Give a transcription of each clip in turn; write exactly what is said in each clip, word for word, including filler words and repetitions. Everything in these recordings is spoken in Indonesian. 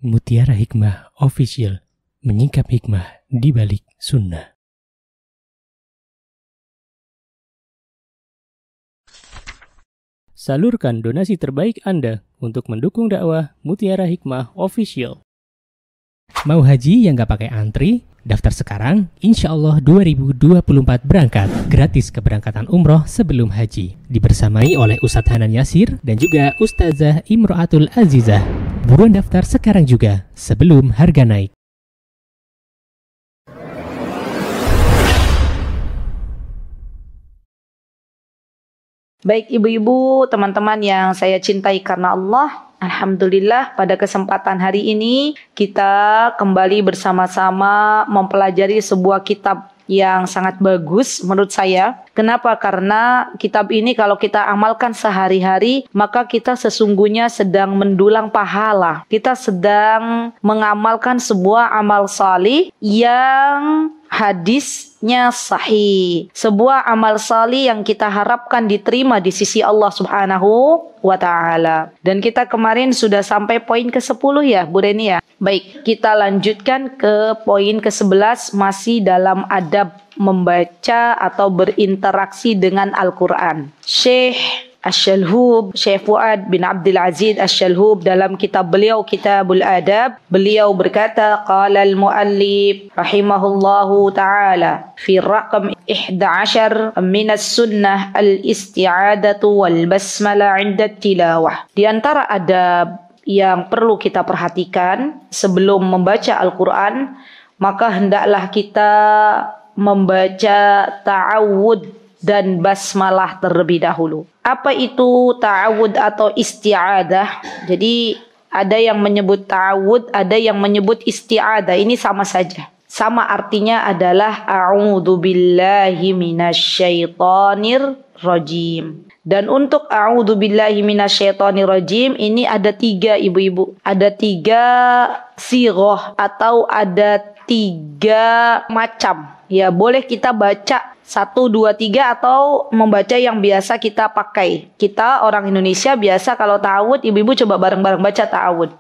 Mutiara Hikmah Official, menyingkap hikmah di balik sunnah. Salurkan donasi terbaik Anda untuk mendukung dakwah Mutiara Hikmah Official. Mau haji yang gak pakai antri? Daftar sekarang, insya Allah dua ribu dua puluh empat berangkat. Gratis keberangkatan umroh sebelum haji. Dibersamai oleh Ustadz Hanan Yasir dan juga Ustazah Imro'atul Azizah. Buruan daftar sekarang juga, sebelum harga naik. Baik ibu-ibu, teman-teman yang saya cintai karena Allah, alhamdulillah pada kesempatan hari ini kita kembali bersama-sama mempelajari sebuah kitab yang sangat bagus menurut saya. Kenapa? Karena kitab ini kalau kita amalkan sehari-hari, maka kita sesungguhnya sedang mendulang pahala. Kita sedang mengamalkan sebuah amal salih yang hadisnya sahih. Sebuah amal salih yang kita harapkan diterima di sisi Allah Subhanahu wa ta'ala. Dan kita kemarin sudah sampai poin ke sepuluh ya Bu Reni ya. Baik, kita lanjutkan ke poin ke sebelas, masih dalam adab membaca atau berinteraksi dengan Al-Quran. Syekh Asy-Syalhub, Syekh Fuad bin Abdul Aziz Asy-Syalhub dalam kitab beliau Kitabul Adab, beliau berkata, qala al-muallif rahimahullahu taala fi raqam ihda ashar min as-sunnah al-isti'adatu wal basmalah 'inda tilawah. Di antara adab yang perlu kita perhatikan sebelum membaca Al-Quran, maka hendaklah kita membaca ta'awud dan basmalah terlebih dahulu. Apa itu ta'awud atau isti'adah? Jadi ada yang menyebut ta'awud, ada yang menyebut isti'adah. Ini sama saja. Sama artinya adalah a'udzu billahi minasyaitonir rajim. Dan untuk a'udzu billahi minasyaitonir rajim ini ada tiga ibu-ibu. Ada tiga sighah atau ada tiga macam. Ya, boleh kita baca satu, dua, tiga atau membaca yang biasa kita pakai. Kita orang Indonesia biasa kalau ta'awud, ibu-ibu coba bareng-bareng baca ta'awud.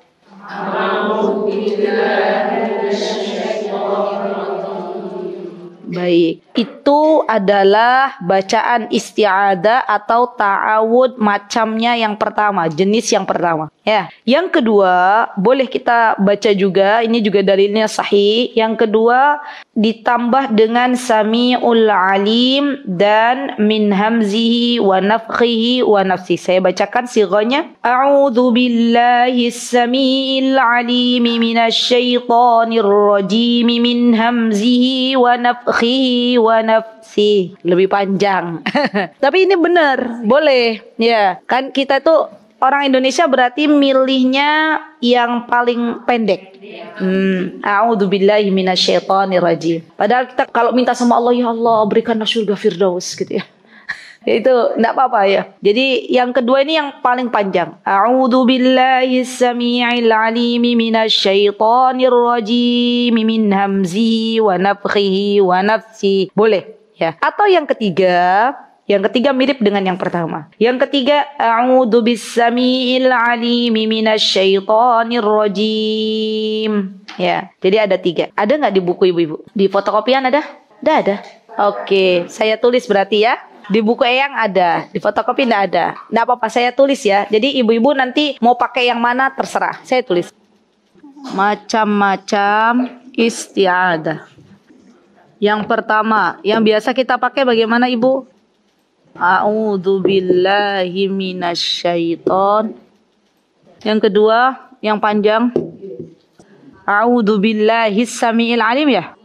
Baik, itu adalah bacaan isti'adah atau ta'awud macamnya yang pertama, jenis yang pertama. Ya, yang kedua boleh kita baca juga, ini juga dalilnya sahih. Yang kedua ditambah dengan sami'ul alim dan min hamzihi wa nafkhihi wa nafsi. Saya bacakan sighanya. A'udzu billahi sami'il alim minasyaitonir rajim min hamzihi wa nafkhihi wa nafsi. Lebih panjang. Tapi ini benar, boleh. Ya, kan kita tuh orang Indonesia berarti milihnya yang paling pendek. Hmm, a'udzubillahi minasyaitonir rajim. Padahal kita kalau minta sama Allah, ya Allah berikanlah surga firdaus gitu ya. Itu enggak apa-apa ya. Jadi yang kedua ini yang paling panjang. A'udzubillahi samii'il 'aliimi minasyaitonir rajim min hamzihi wa nafthihi wa nafsi. Boleh ya. Atau yang ketiga, yang ketiga mirip dengan yang pertama. Yang ketiga, a'udzu bis-samii'il 'aliimi minasyaitonir rajim. Ya, jadi ada tiga. Ada nggak di buku ibu-ibu? Di fotokopian ada? Ada, ada. Oke, saya tulis berarti ya. Di buku Eyang ada, di fotokopi nggak ada. Nggak apa-apa, saya tulis ya. Jadi ibu-ibu nanti mau pakai yang mana terserah. Saya tulis. Macam-macam isti'adah. Yang pertama, yang biasa kita pakai bagaimana ibu? A'udzu billahi minasyaiton. Yang kedua, yang panjang. A'udzu billahi samiil alim ya.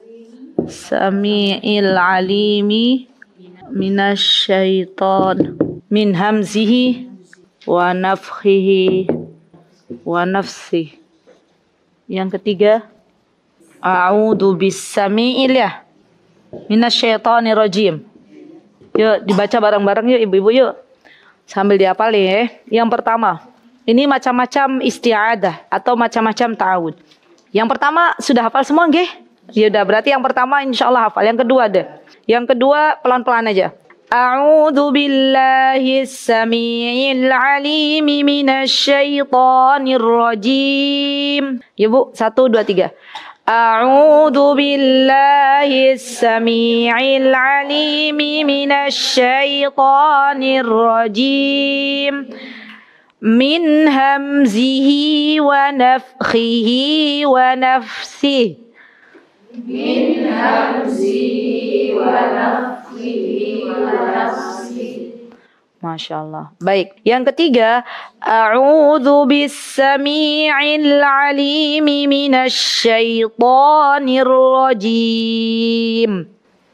Samiil alimi minasyaiton min hamzihi wa nafthihi wa nafsi. Yang ketiga, a'udzu bis-samiil ya minasyaitonir rajim. Yuk dibaca bareng-bareng yuk ibu-ibu yuk. Sambil dihafalin ya. Yang pertama, ini macam-macam isti'adah atau macam-macam ta'awud. Yang pertama sudah hafal semua nggih? Ya udah, berarti yang pertama insyaallah hafal. Yang kedua ada. Yang kedua pelan-pelan aja. A'udzu billahi as-sami'il 'alim minasyaitonir rajim. Ya Bu, satu, dua, tiga. A'udzu billahi as-sami'il 'alim minasyaitonir rajim. Min hamzihi wa nafthihi wa nafsihi. Min hamzihi wa nafthihi wa nafsihi. Masya Allah. Baik. Yang ketiga, a'udzu bis-sami'il 'alimi minasyaitonir rajim.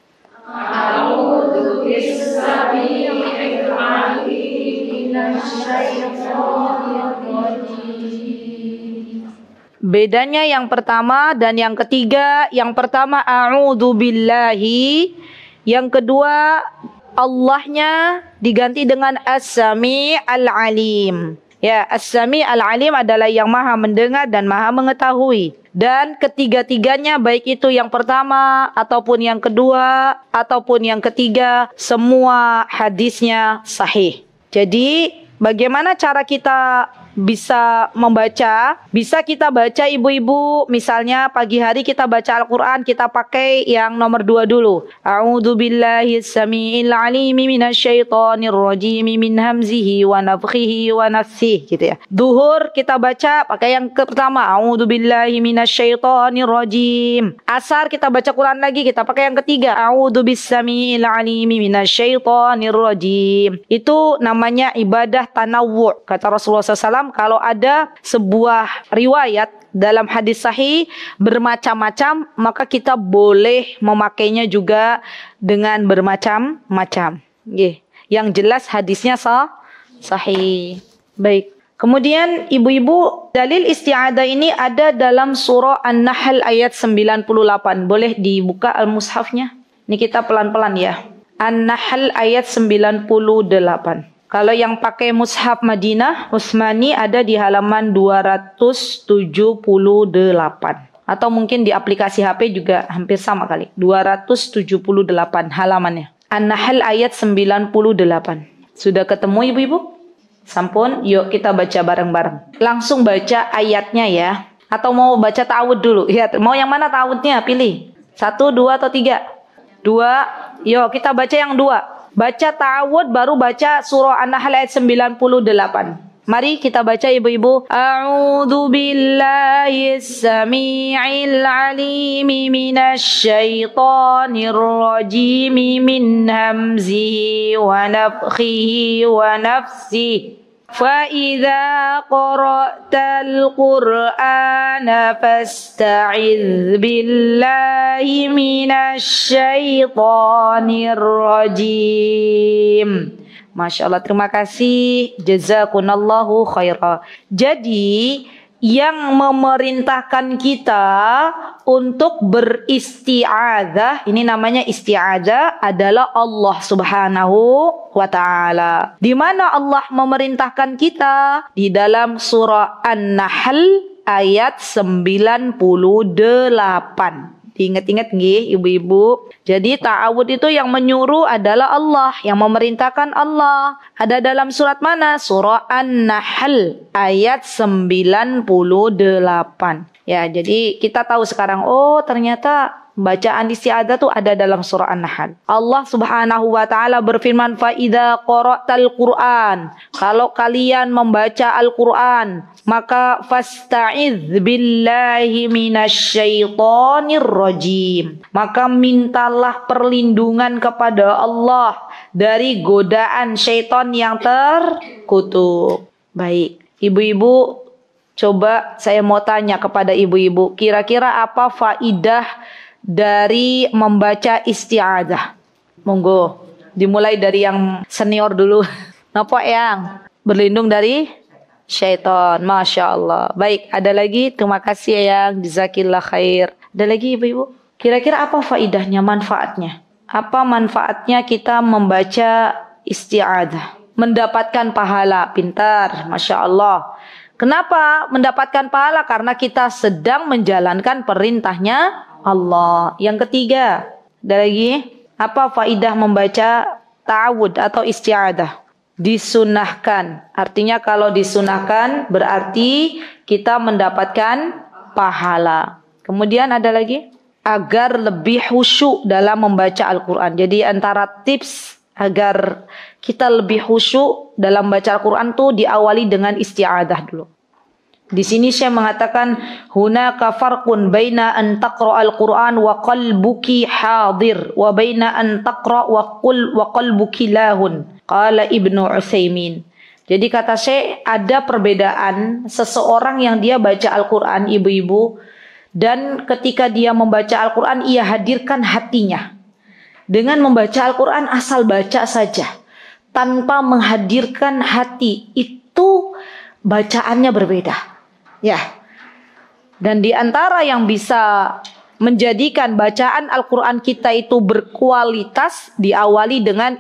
A'udzu bis-sami'il 'alimi minasyaitonir rajim. Bedanya yang pertama dan yang ketiga, yang pertama a'udzu billahi, yang kedua Allahnya diganti dengan As-Sami' Al-Alim. Ya, As-Sami' Al-Alim adalah yang maha mendengar dan maha mengetahui. Dan ketiga-tiganya, baik itu yang pertama ataupun yang kedua ataupun yang ketiga, semua hadisnya sahih. Jadi bagaimana cara kita bisa membaca? Bisa kita baca ibu-ibu, misalnya pagi hari kita baca Al-Quran, kita pakai yang nomor dua dulu. A'udzu billahi as-sami'il 'alim minasyaitonir rajim min hamzihi wa nafthihi wa nafsihi, gitu ya. Duhur kita baca pakai yang pertama, A'udzu billahi minasyaitonir rajim. Asar kita baca Quran lagi, kita pakai yang ketiga, A'udzu bis-sami'il 'alim minasyaitonir rajim. Itu namanya ibadah tanawwu'. Kata Rasulullah shallallahu alaihi wasallam, kalau ada sebuah riwayat dalam hadis sahih bermacam-macam, maka kita boleh memakainya juga dengan bermacam-macam. Yang jelas hadisnya sah, sahih. Baik. Kemudian ibu-ibu, dalil isti'adzah ini ada dalam surah An-Nahl ayat sembilan puluh delapan. Boleh dibuka al-mushafnya? Ini kita pelan-pelan ya. An-Nahl ayat sembilan puluh delapan. Kalau yang pakai mushaf Madinah Utsmani ada di halaman dua ratus tujuh puluh delapan. Atau mungkin di aplikasi H P juga hampir sama kali. dua ratus tujuh puluh delapan halamannya. An-Nahl ayat sembilan puluh delapan. Sudah ketemu ibu-ibu? Sampun, yuk kita baca bareng-bareng. Langsung baca ayatnya ya. Atau mau baca ta'awud dulu? Ya, mau yang mana ta'awudnya? Pilih. Satu, dua, atau tiga? Dua. Yuk kita baca yang dua. Baca ta'awud baru baca surah An-Nahl ayat sembilan puluh delapan. Mari kita baca ibu-ibu. A'udzu billahi as-sami'il 'alim minasyaitonir rajim min hamzihi wa nafthihi wa nafsihi. فَإِذَا قَرَأْتَ الْقُرْآنَ فَاسْتَعِذْ بِاللَّهِ مِنَ الشَّيْطَانِ الرَّجِيمِ. Masya Allah, terima kasih. Jazakunallahu khaira. Jadi yang memerintahkan kita untuk beristi'adzah, ini namanya isti'adzah, adalah Allah Subhanahu wa ta'ala. Di mana Allah memerintahkan kita? Di dalam surah An-Nahl ayat sembilan puluh delapan. Diingat-ingat nggih ibu-ibu. Jadi ta'awud itu yang menyuruh adalah Allah, yang memerintahkan Allah. Ada dalam surat mana? Surah An-Nahl ayat sembilan puluh delapan. Ya, jadi kita tahu sekarang, oh ternyata bacaan isti'adzah itu ada dalam surah An-Nahl. Allah Subhanahu wa taala berfirman, "Fa idza qara'tal Qur'an." Kalau kalian membaca Al-Qur'an, maka fasta'iz billahi minasyaitonir rajim. Maka mintalah perlindungan kepada Allah dari godaan syaitan yang terkutuk. Baik, ibu-ibu, coba saya mau tanya kepada ibu-ibu, kira-kira apa faidah dari membaca isti'adzah? Monggo, dimulai dari yang senior dulu. Napa yang berlindung dari syaitan? Masya Allah. Baik, ada lagi? Terima kasih yang jazakillah khair. Ada lagi ibu-ibu? Kira-kira apa faidahnya, manfaatnya? Apa manfaatnya kita membaca isti'adzah? Mendapatkan pahala. Pintar, Masya Allah. Kenapa mendapatkan pahala? Karena kita sedang menjalankan perintahnya Allah. Yang ketiga, ada lagi? Apa faidah membaca ta'awud atau isti'adah. Disunahkan. Artinya kalau disunahkan berarti kita mendapatkan pahala. Kemudian ada lagi, agar lebih khusyuk dalam membaca Al-Quran. Jadi antara tips agar kita lebih khusyuk dalam baca Al-Quran tuh diawali dengan isti'adah dulu. Di sini saya mengatakan hunaka farqun baina an taqra al-Qur'an wa qalbuki hadir wa baina an taqra wa qul wa qalbuki lahun. Qala Ibnu Utsaimin. Jadi kata saya ada perbedaan seseorang yang dia baca Al-Qur'an, ibu-ibu, dan ketika dia membaca Al-Qur'an ia hadirkan hatinya. Dengan membaca Al-Qur'an asal baca saja tanpa menghadirkan hati, itu bacaannya berbeda. Ya, dan di antara yang bisa menjadikan bacaan Al-Quran kita itu berkualitas diawali dengan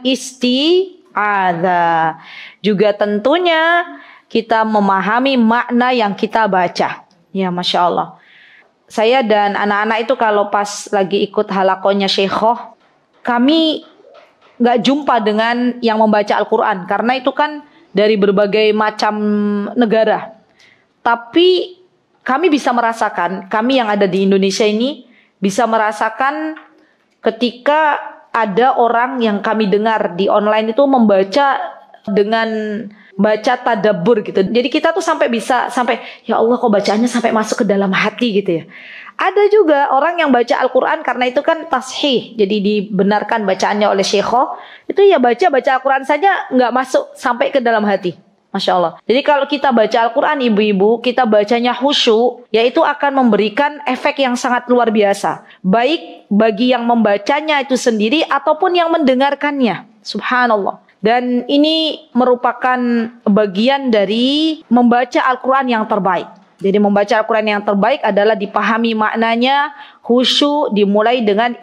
isti'adzah. Juga tentunya kita memahami makna yang kita baca. Ya, Masya Allah. Saya dan anak-anak itu kalau pas lagi ikut halakonya Syekhoh, kami gak jumpa dengan yang membaca Al-Quran. Karena itu kan dari berbagai macam negara. Tapi kami bisa merasakan, kami yang ada di Indonesia ini bisa merasakan ketika ada orang yang kami dengar di online itu membaca dengan baca tadabbur gitu. Jadi kita tuh sampai bisa, sampai ya Allah kok bacaannya sampai masuk ke dalam hati gitu ya. Ada juga orang yang baca Al-Quran karena itu kan tashih, jadi dibenarkan bacaannya oleh Syekhoh. Itu ya baca-baca Al-Quran saja nggak masuk sampai ke dalam hati. Masya Allah. Jadi kalau kita baca Al-Quran ibu-ibu, kita bacanya khusyuk, yaitu akan memberikan efek yang sangat luar biasa. Baik bagi yang membacanya itu sendiri ataupun yang mendengarkannya. Subhanallah. Dan ini merupakan bagian dari membaca Al-Quran yang terbaik. Jadi membaca Al-Quran yang terbaik adalah dipahami maknanya, khusyuk, dimulai dengan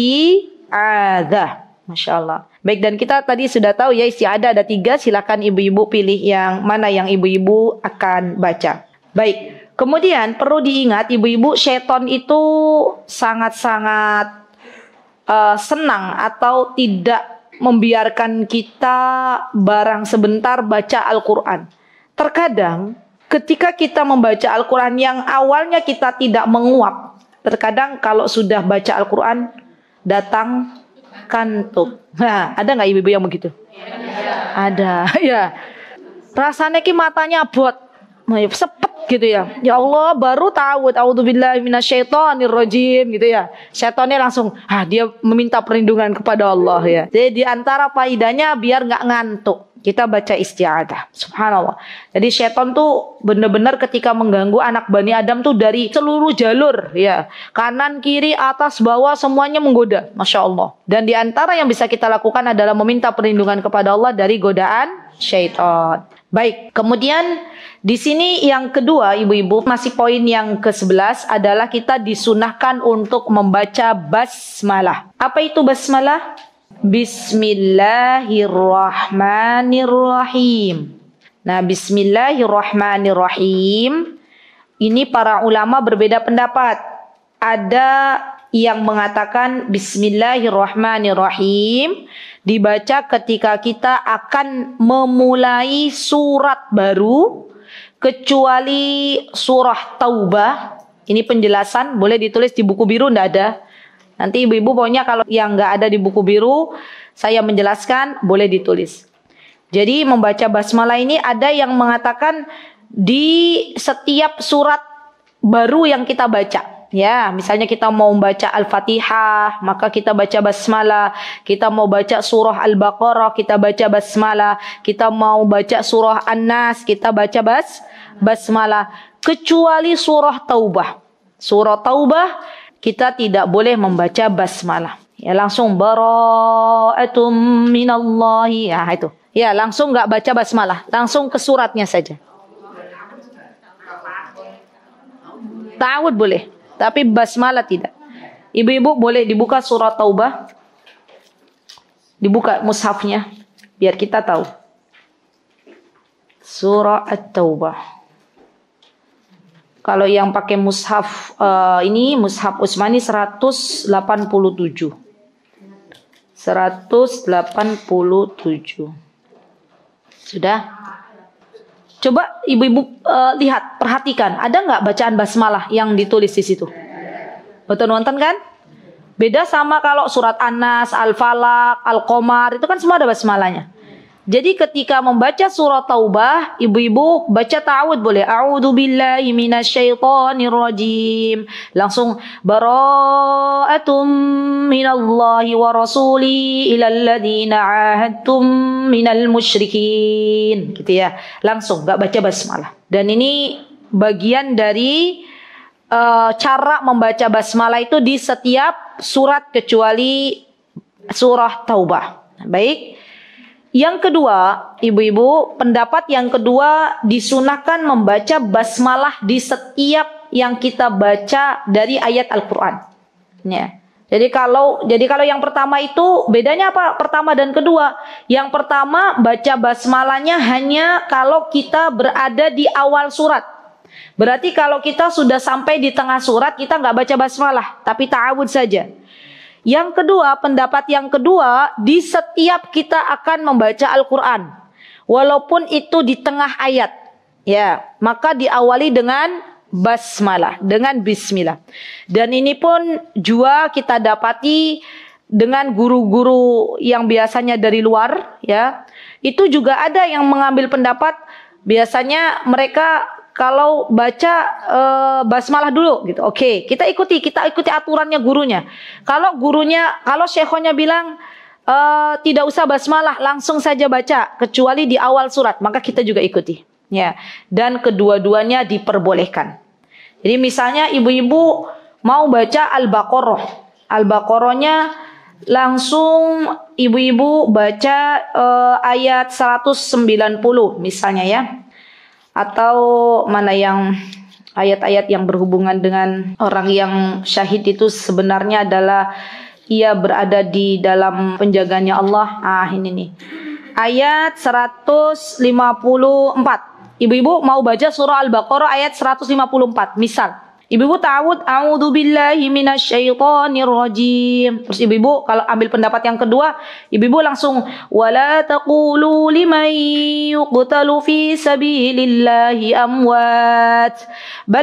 isti'adzah. Masya Allah. Baik, dan kita tadi sudah tahu ya isti'adzah ada tiga. Silakan ibu-ibu pilih yang mana yang ibu-ibu akan baca. Baik, kemudian perlu diingat ibu-ibu, syaitan itu sangat-sangat uh, senang atau tidak membiarkan kita barang sebentar baca Al-Quran. Terkadang ketika kita membaca Al-Quran yang awalnya kita tidak menguap, terkadang kalau sudah baca Al-Quran datang kantuk. Nah, ada nggak ibu-ibu yang begitu? Ya. Ada, ya. Rasanya ki matanya bot, sepet gitu ya. Ya Allah, baru tahu, a'udzubillahi minasyaitonirrajim gitu ya. Syaitannya langsung, ah dia meminta perlindungan kepada Allah ya. Jadi di antara faidahnya biar nggak ngantuk, kita baca isti'adzah. Subhanallah. Jadi syaitan tuh benar-benar ketika mengganggu anak Bani Adam tuh dari seluruh jalur ya. Kanan, kiri, atas, bawah semuanya menggoda. Masya Allah. Dan di antara yang bisa kita lakukan adalah meminta perlindungan kepada Allah dari godaan syaitan. Baik, kemudian di sini yang kedua ibu-ibu, masih poin yang ke sebelas adalah kita disunahkan untuk membaca basmalah. Apa itu basmalah? Bismillahirrahmanirrahim. Nah, bismillahirrahmanirrahim ini para ulama berbeda pendapat. Ada yang mengatakan bismillahirrahmanirrahim dibaca ketika kita akan memulai surat baru, kecuali surah Taubah. Ini penjelasan, boleh ditulis di buku biru, enggak ada. Nanti ibu-ibu pokoknya kalau yang enggak ada di buku biru, saya menjelaskan, boleh ditulis. Jadi membaca basmalah ini ada yang mengatakan di setiap surat baru yang kita baca. Ya, misalnya kita mau membaca Al-Fatihah, maka kita baca basmalah. Kita mau baca surah Al-Baqarah, kita baca basmalah. Kita mau baca surah An-Nas, kita baca bas basmalah. Kecuali surah Taubah. Surah Taubah kita tidak boleh membaca basmalah. Ya langsung bara'atum minallahi. Ya itu. Ya langsung nggak baca basmalah, langsung ke suratnya saja. Ta'awud boleh, tapi basmalah tidak. Ibu-ibu boleh dibuka surat Taubah. Dibuka mushafnya biar kita tahu. Surah At-Taubah. Kalau yang pakai mushaf uh, ini mushaf Utsmani seratus delapan puluh tujuh. seratus delapan puluh tujuh. Sudah? Coba ibu-ibu uh, lihat, perhatikan, ada nggak bacaan basmalah yang ditulis di situ? Betul nonton kan? Beda sama kalau surat An-Nas, Al-Falaq, Al-Qamar, itu kan semua ada basmalahnya. Jadi ketika membaca surat Taubah, ibu-ibu baca ta'awud boleh. A'udzu billahi minasyaitonir rajim. Langsung bara'atum minallahi wa rasuli ilal ladzina 'ahadtum minal musyrikin. Gitu ya. Langsung enggak baca basmalah. Dan ini bagian dari uh, cara membaca basmalah itu di setiap surat kecuali surah Taubah. Baik. Yang kedua, ibu-ibu, pendapat yang kedua disunahkan membaca basmalah di setiap yang kita baca dari ayat Al-Quran. Ya. Jadi kalau jadi kalau yang pertama itu bedanya apa? Pertama dan kedua. Yang pertama baca basmalahnya hanya kalau kita berada di awal surat. Berarti kalau kita sudah sampai di tengah surat kita nggak baca basmalah, tapi ta'awud saja. Yang kedua, pendapat yang kedua, di setiap kita akan membaca Al-Quran, walaupun itu di tengah ayat, ya, maka diawali dengan basmalah, dengan bismillah. Dan ini pun juga kita dapati dengan guru-guru yang biasanya dari luar, ya, itu juga ada yang mengambil pendapat, biasanya mereka kalau baca uh, basmalah dulu gitu. Oke, kita ikuti, kita ikuti aturannya gurunya. Kalau gurunya, kalau syekhnya bilang uh, tidak usah basmalah, langsung saja baca kecuali di awal surat, maka kita juga ikuti. Ya. Dan kedua-duanya diperbolehkan. Jadi misalnya ibu-ibu mau baca Al-Baqarah. Al-Baqarahnya langsung ibu-ibu baca uh, ayat seratus sembilan puluh misalnya ya. Atau mana yang ayat-ayat yang berhubungan dengan orang yang syahid itu sebenarnya adalah ia berada di dalam penjagaannya Allah. Ah ini nih. Ayat seratus lima puluh empat. Ibu-ibu mau baca surah Al-Baqarah ayat seratus lima puluh empat. Misal, ibu-ibu ta'awud, a'udzu billahi minasyaitonir rajim. Terus ibu-ibu kalau ambil pendapat yang kedua, ibu-ibu langsung wala taqulu liman yuqtalu fi sabilillahi amwat bal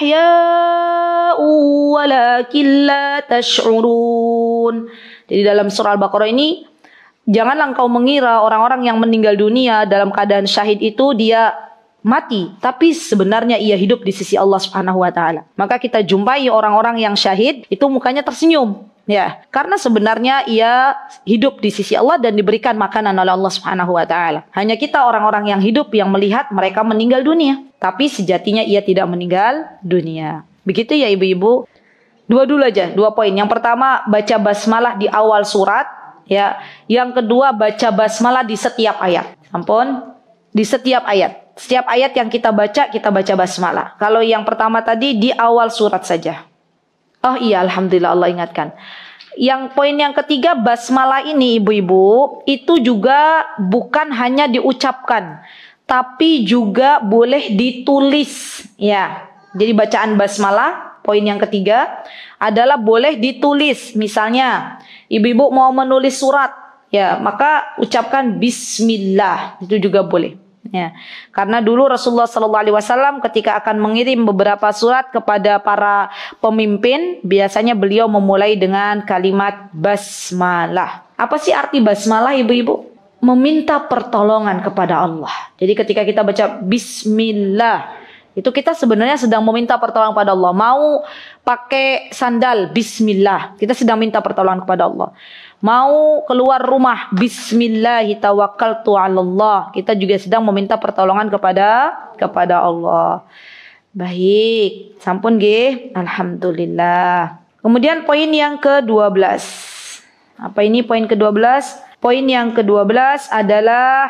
ahya'u walakin la tash'urun. Jadi dalam surah Al-Baqarah ini, janganlah engkau mengira orang-orang yang meninggal dunia dalam keadaan syahid itu dia mati, tapi sebenarnya ia hidup di sisi Allah Subhanahu wa taala. Maka kita jumpai orang-orang yang syahid itu mukanya tersenyum, ya, karena sebenarnya ia hidup di sisi Allah dan diberikan makanan oleh Allah Subhanahu wa taala. Hanya kita orang-orang yang hidup yang melihat mereka meninggal dunia, tapi sejatinya ia tidak meninggal dunia. Begitu ya ibu-ibu. Dua dulu aja, dua poin. Yang pertama baca basmalah di awal surat, ya. Yang kedua baca basmalah di setiap ayat. Ampun, di setiap ayat. Setiap ayat yang kita baca, kita baca basmalah. Kalau yang pertama tadi di awal surat saja. Oh iya, alhamdulillah Allah ingatkan. Yang poin yang ketiga, basmalah ini ibu-ibu, itu juga bukan hanya diucapkan, tapi juga boleh ditulis. Ya, jadi bacaan basmalah, poin yang ketiga, adalah boleh ditulis. Misalnya, ibu-ibu mau menulis surat, ya, maka ucapkan bismillah, itu juga boleh. Ya, karena dulu Rasulullah Sallallahu Alaihi Wasallam ketika akan mengirim beberapa surat kepada para pemimpin, biasanya beliau memulai dengan kalimat basmalah. Apa sih arti basmalah, ibu-ibu? Meminta pertolongan kepada Allah. Jadi ketika kita baca bismillah, itu kita sebenarnya sedang meminta pertolongan kepada Allah. Mau pakai sandal, bismillah, kita sedang minta pertolongan kepada Allah. Mau keluar rumah, bismillahi tawakkaltu 'alallah, kita juga sedang meminta pertolongan kepada kepada Allah. Baik, sampun nggih, alhamdulillah. Kemudian poin yang kedua belas. Apa ini poin kedua belas? Poin yang kedua belas adalah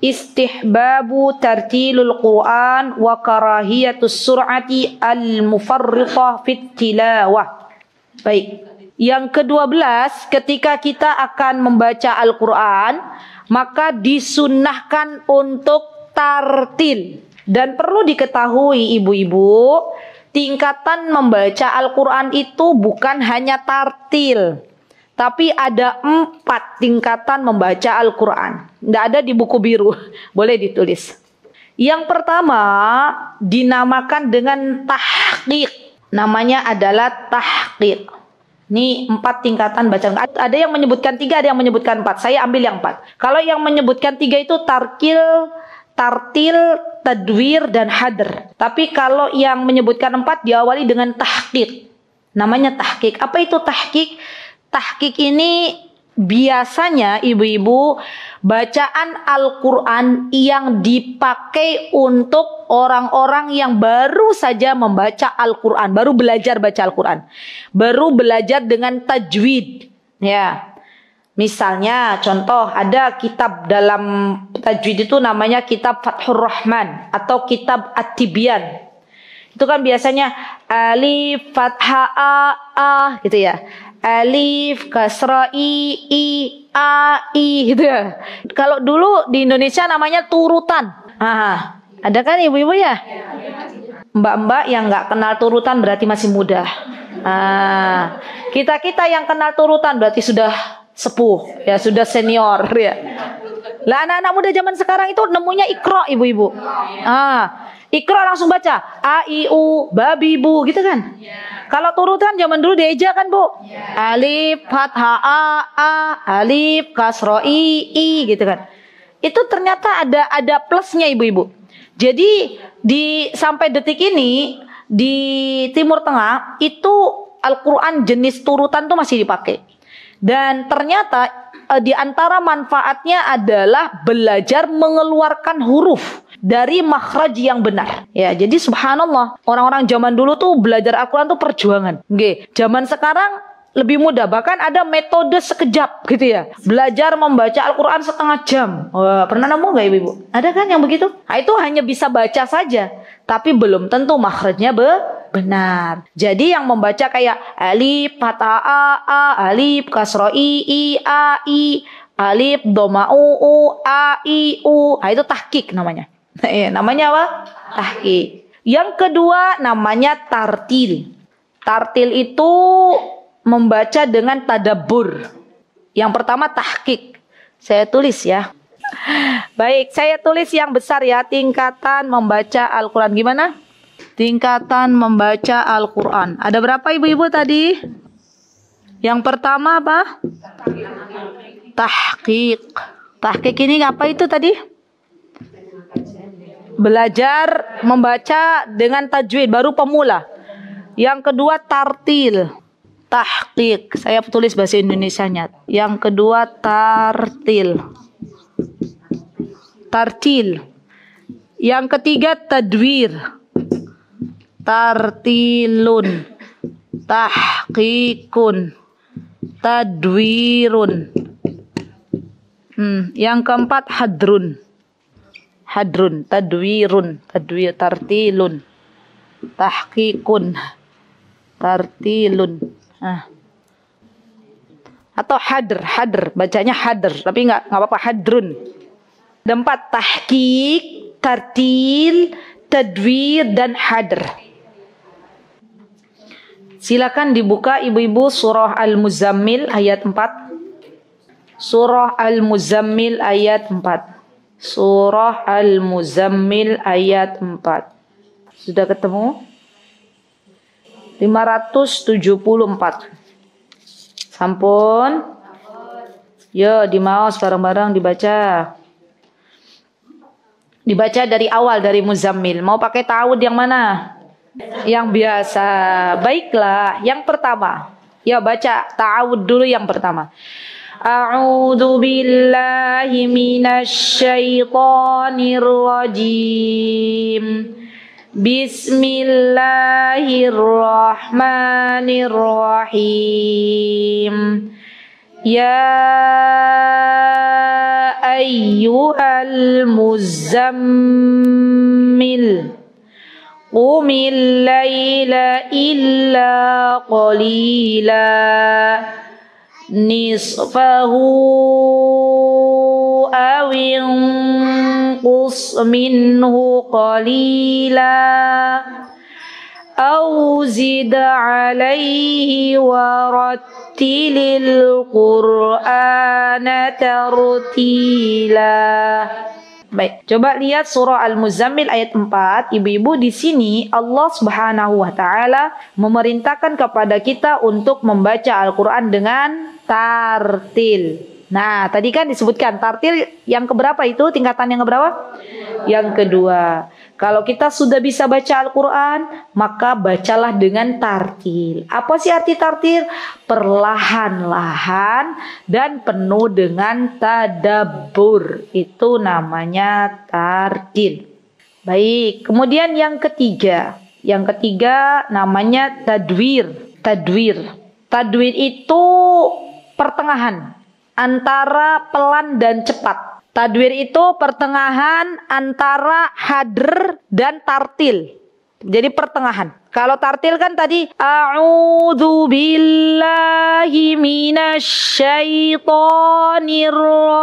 istihbabu tartilul Quran wa karahiyatus sur'ati al-mufarriqah fit tilawah. Baik. Yang kedua belas, ketika kita akan membaca Al-Quran, maka disunnahkan untuk tartil. Dan perlu diketahui ibu-ibu, tingkatan membaca Al-Quran itu bukan hanya tartil, Tapi ada empat tingkatan membaca Al-Quran. Tidak ada di buku biru. Boleh ditulis. Yang pertama dinamakan dengan tahqiq. Namanya adalah tahqiq. Ini empat tingkatan bacaan. Ada yang menyebutkan tiga, ada yang menyebutkan empat. Saya ambil yang empat. Kalau yang menyebutkan tiga itu tarkil, tartil, tadwir, dan hadr. Tapi kalau yang menyebutkan empat diawali dengan tahqiq. Namanya tahqiq. Apa itu tahqiq? Tahqiq ini biasanya ibu-ibu bacaan Al-Quran yang dipakai untuk orang-orang yang baru saja membaca Al-Quran, baru belajar baca Al-Quran, baru belajar dengan tajwid. Ya, misalnya contoh ada kitab dalam tajwid itu namanya kitab Fathur Rahman atau kitab At-Tibyan. Itu kan biasanya alif fathah a a gitu ya. Alif kasra i i a i gitu ya. Kalau dulu di Indonesia namanya turutan. Ah, ada kan ibu-ibu ya? Mbak-mbak yang nggak kenal turutan berarti masih muda. Ah, kita-kita yang kenal turutan berarti sudah sepuh, ya sudah senior ya. Lah anak-anak muda zaman sekarang itu nemunya Iqra ibu-ibu. Ah, Iqra langsung baca a i u babi bu gitu kan. Kalau turutan zaman dulu dieja kan bu. Alif fathah a a, alif kasro i i gitu kan. Itu ternyata ada ada plusnya ibu-ibu. Jadi di sampai detik ini di Timur Tengah itu Al-Quran jenis turutan tuh masih dipakai. Dan ternyata eh, di antara manfaatnya adalah belajar mengeluarkan huruf dari makhraj yang benar. Ya, jadi subhanallah, orang-orang zaman dulu tuh belajar Al-Quran tuh perjuangan. Oke, zaman sekarang lebih mudah, bahkan ada metode sekejap gitu ya. Belajar membaca Al-Quran setengah jam. Wah, pernah nemu nggak ibu-ibu? Ada kan yang begitu? Nah, itu hanya bisa baca saja, tapi belum tentu makhrajnya be benar. Jadi yang membaca kayak alif fathah a a, alif kasro i i a i, alif doma u u a i u. Nah, itu tahqiq namanya. Eh, namanya apa? Tahqiq. Yang kedua namanya tartil. Tartil itu membaca dengan tadabbur. Yang pertama tahqiq. Saya tulis ya. Baik, saya tulis yang besar ya. Tingkatan membaca Al-Quran. Gimana? Tingkatan membaca Al-Quran. Ada berapa ibu-ibu tadi? Yang pertama apa? Tahqiq. Tahqiq ini apa itu tadi? Belajar membaca dengan tajwid, baru pemula. Yang kedua tartil. Tahqiq. Saya tulis bahasa Indonesianya. Yang kedua tartil. Tartil. Yang ketiga tadwir. Tartilun. Tahqiqun. Tadwirun. Hmm. Yang keempat hadrun. Hadrun, tadwirun, tadwir, tartilun, tahqiqun, tartilun. Ah. Atau hadr, hadr, bacanya hadr, tapi nggak nggak apa-apa hadrun. Ada empat, tahqiq, tartil, tadwir, dan hadr. Silakan dibuka ibu-ibu surah Al-Muzammil ayat empat. Surah Al-Muzammil ayat empat. Surah Al-Muzammil ayat empat. Sudah ketemu? lima ratus tujuh puluh empat. Sampun? Yo, di mouse bareng-bareng dibaca. Dibaca dari awal, dari Muzammil. Mau pakai ta'awud yang mana? Yang biasa. Baiklah, yang pertama. Ya, baca ta'awud dulu yang pertama. A'udzu billahi minasy syaithanir rajim. Bismillahirrahmanirrahim. Ya ayyuhal muzammil qumil laila illa qalila nisfahu awin qus minhu qalila aw zid 'alaihi warattilil Qur'ana tartila. Baik, coba lihat surah Al-Muzammil ayat empat. Ibu-ibu, di sini Allah Subhanahu wa taala memerintahkan kepada kita untuk membaca Al-Qur'an dengan tartil. Nah, tadi kan disebutkan tartil yang keberapa itu? Tingkatan yang keberapa? Yang kedua. Kalau kita sudah bisa baca Al-Quran, maka bacalah dengan tartil. Apa sih arti tartil? Perlahan-lahan dan penuh dengan tadabbur. Itu namanya tartil. Baik, kemudian yang ketiga. Yang ketiga namanya tadwir. Tadwir. Tadwir itu pertengahan antara pelan dan cepat. Tadwir itu pertengahan antara hadr dan tartil. Jadi pertengahan. Kalau tartil kan tadi a'udzu billahi minasyaitonir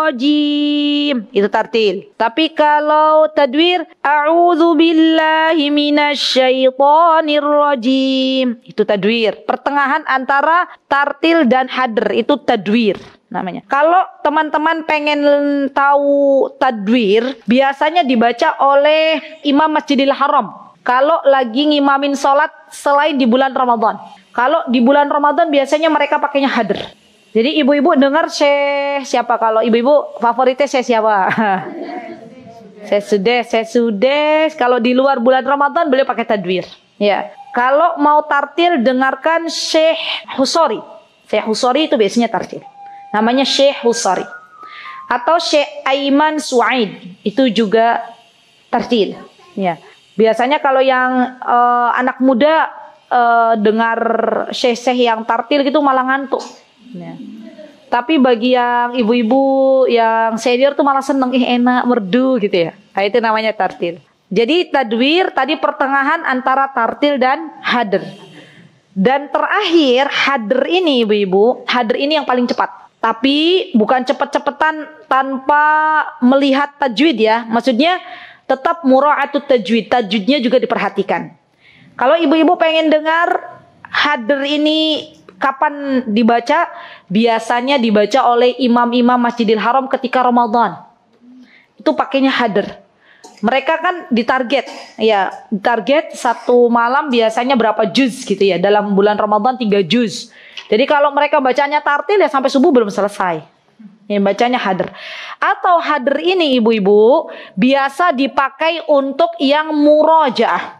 rajim. Itu tartil. Tapi kalau tadwir a'udzu billahi minasyaitonir rajim. Itu tadwir. Pertengahan antara tartil dan hadr itu tadwir namanya. Kalau teman-teman pengen tahu tadwir, biasanya dibaca oleh Imam Masjidil Haram kalau lagi ngimamin sholat selain di bulan Ramadan. Kalau di bulan Ramadan biasanya mereka pakainya hadr. Jadi ibu-ibu dengar Syekh siapa? Kalau ibu-ibu favoritnya Syekh siapa? Syekh Sudes, Syekh Sudes. Kalau di luar bulan Ramadan beliau pakai tadwir. Ya. Kalau mau tartil dengarkan Syekh Husori. Syekh Husori itu biasanya tartil. Namanya Syekh Husari. Atau Syekh Aiman Suaid. Itu juga tartil. Ya. Biasanya kalau yang uh, anak muda uh, dengar syekh-syekh yang tartil gitu malah ngantuk. Ya. Tapi bagi yang ibu-ibu yang senior tuh malah seneng, ih enak, merdu gitu ya. Nah, itu namanya tartil. Jadi tadwir tadi pertengahan antara tartil dan hadr. Dan terakhir hadr ini ibu-ibu, hadr ini yang paling cepat. Tapi bukan cepet-cepetan tanpa melihat tajwid ya. Maksudnya tetap mura'atut tajwid. Tajwidnya juga diperhatikan. Kalau ibu-ibu pengen dengar hadr ini kapan dibaca? Biasanya dibaca oleh imam-imam Masjidil Haram ketika Ramadan. Itu pakainya hadr. Mereka kan ditarget. Ya, ditarget satu malam biasanya berapa juz gitu ya. Dalam bulan Ramadan tiga juz. Jadi kalau mereka bacanya tartil ya sampai subuh belum selesai. Ya, bacanya hadr. Atau hadr ini ibu-ibu biasa dipakai untuk yang murojaah.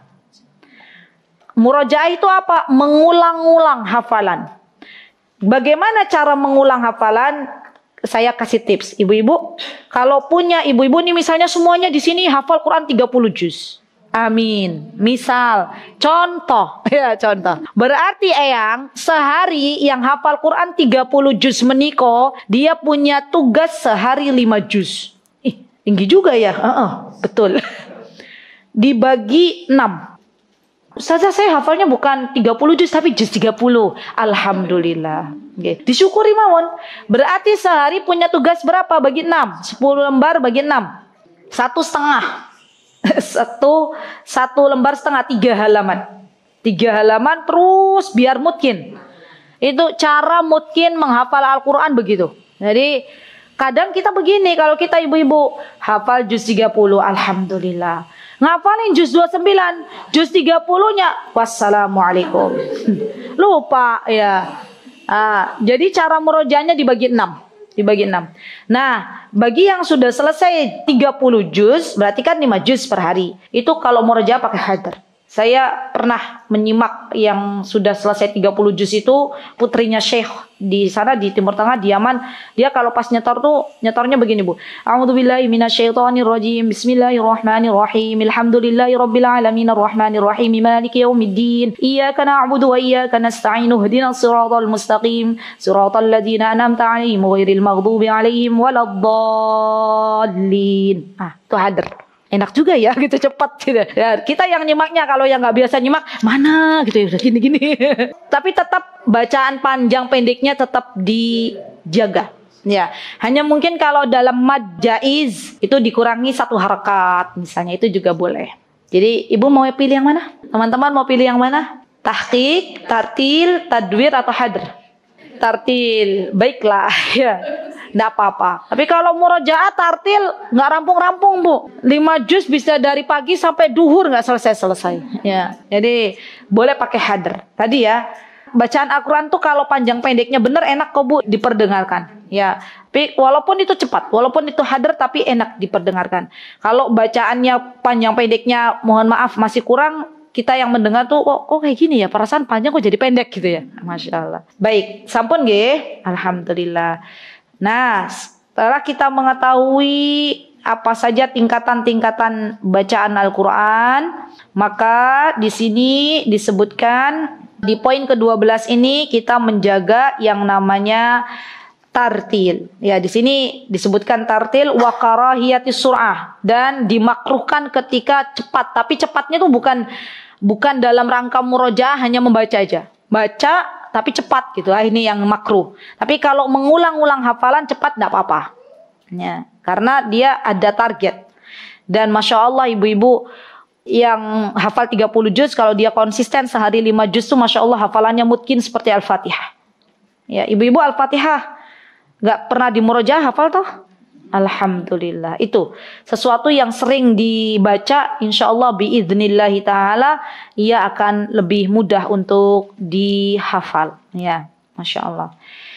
Murojaah itu apa? Mengulang-ulang hafalan. Bagaimana cara mengulang hafalan? Saya kasih tips. Ibu-ibu, kalau punya ibu-ibu nih misalnya semuanya di sini hafal Quran tiga puluh juz. Amin. Misal, contoh, ya contoh. Berarti eyang, sehari yang hafal Quran tiga puluh juz meniko, dia punya tugas sehari lima juz. Ih, tinggi juga ya. Uh-uh, betul. Dibagi enam. Ustazah, saya hafalnya bukan tiga puluh juz tapi juz tiga puluh. Alhamdulillah. Okay. Disyukuri mawon. Berarti sehari punya tugas berapa? Bagi enam. sepuluh lembar bagi enam. Satu setengah. Satu, satu lembar setengah, tiga halaman. Tiga halaman terus biar mungkin. Itu cara mungkin menghafal Al-Quran begitu. Jadi kadang kita begini, kalau kita ibu-ibu hafal juz tiga puluh, alhamdulillah. Ngafalin juz dua puluh sembilan, juz tiga puluh-nya wassalamualaikum. Lupa ya. Ah, jadi cara merojanya dibagi enam. Dibagi enam. Nah, bagi yang sudah selesai tiga puluh juz, berarti kan lima juz per hari. Itu kalau merojah pakai hadr. Saya pernah menyimak yang sudah selesai tiga puluh juz itu, putrinya Syekh di sana di Timur Tengah, di Yaman. Dia kalau pas nyetor tuh nyetornya begini, Bu. A'udzubillahi minasyaitonirrajim. Bismillahirrahmanirrahim. Alhamdulillahirabbil alamin arrahmanirrahim maliki yaumiddin. Iyyaka na'budu wa iyyaka nasta'in. Ihdinas siratal mustaqim. Siratal ladzina an'amta 'alaihim ghairil maghdubi 'alaihim waladdallin. Ah, itu hadr. Enak juga ya gitu, cepat gitu. Ya, kita yang nyimaknya kalau yang nggak biasa nyimak mana gitu ya gini-gini. Tapi tetap bacaan panjang pendeknya tetap dijaga. Ya, hanya mungkin kalau dalam mad jaiz itu dikurangi satu harakat misalnya, itu juga boleh. Jadi ibu mau pilih yang mana? Teman-teman mau pilih yang mana? Tahqiq, tartil, tadwir atau hadr? Tartil. Baiklah, ya. Nggak apa-apa. Tapi kalau murojaah tartil nggak rampung-rampung, Bu. Lima juz bisa dari pagi sampai duhur nggak selesai-selesai. Ya. Jadi boleh pakai hadr. Tadi ya, bacaan Al-Quran tuh kalau panjang pendeknya bener enak kok, Bu, diperdengarkan. Ya. Tapi walaupun itu cepat, walaupun itu hadr tapi enak diperdengarkan. Kalau bacaannya panjang pendeknya, mohon maaf masih kurang, kita yang mendengar tuh kok, kok kayak gini ya, perasaan panjang kok jadi pendek gitu ya. Masya Allah. Baik, sampun nggih. Alhamdulillah. Nah, setelah kita mengetahui apa saja tingkatan-tingkatan bacaan Al-Quran, maka di sini disebutkan di poin kedua belas ini kita menjaga yang namanya tartil. Ya, di sini disebutkan tartil wa karahiyatis sur'ah, dan dimakruhkan ketika cepat. Tapi cepatnya tuh bukan bukan dalam rangka murojaah hanya membaca aja. Baca tapi cepat gitu. Ah, ini yang makruh. Tapi kalau mengulang-ulang hafalan cepat enggak apa-apa. Ya, karena dia ada target. Dan Masya Allah ibu-ibu yang hafal tiga puluh juz, kalau dia konsisten sehari lima juz tuh Masya Allah hafalannya mungkin seperti Al-Fatihah. Ya, ibu-ibu Al-Fatihah nggak pernah dimurojaah hafal toh? Alhamdulillah. Itu sesuatu yang sering dibaca, insya Allah biiznillahi ta'ala ia akan lebih mudah untuk dihafal. Ya, Masya Allah.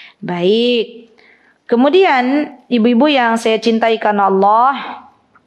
Baik. Kemudian ibu-ibu yang saya cintai karena Allah,